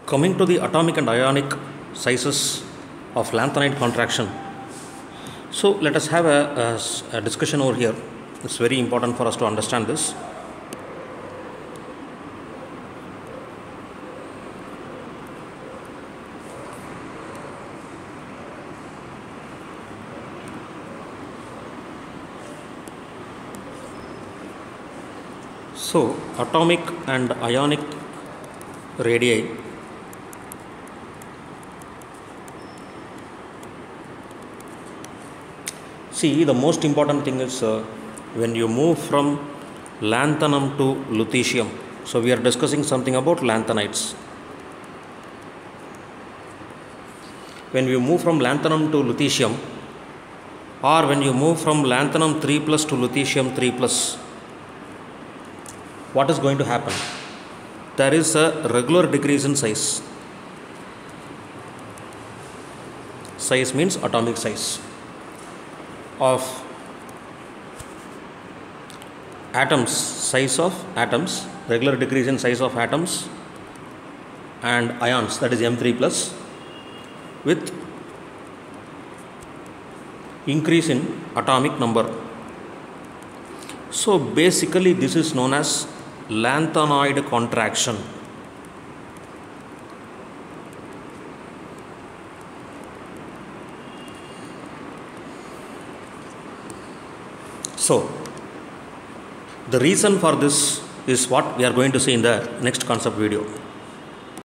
Coming to the atomic and ionic sizes of lanthanide contraction. So let us have a discussion over here. It's very important for us to understand this. So atomic and ionic radii . See, the most important thing is when you move from lanthanum to lutetium. So we are discussing something about lanthanides. When you move from lanthanum to lutetium, or when you move from lanthanum 3+ to lutetium 3+, what is going to happen? There is a regular decrease in size. Size means atomic size of atoms, size of atoms, regular decrease in size of atoms and ions, that is M3+, with increase in atomic number. So basically this is known as lanthanoid contraction. So the reason for this is what we are going to see in the next concept video.